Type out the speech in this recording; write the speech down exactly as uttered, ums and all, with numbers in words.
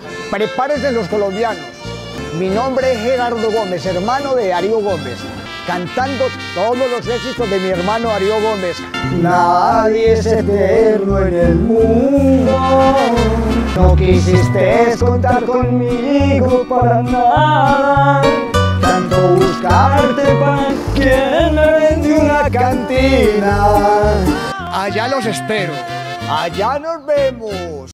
Prepárense los colombianos. Mi nombre es Gerardo Gómez, hermano de Darío Gómez, cantando todos los éxitos de mi hermano Darío Gómez. Nadie es eterno en el mundo, no quisiste contar conmigo para nada, tanto buscarte para quien me vendió una cantina. Allá los espero, allá nos vemos.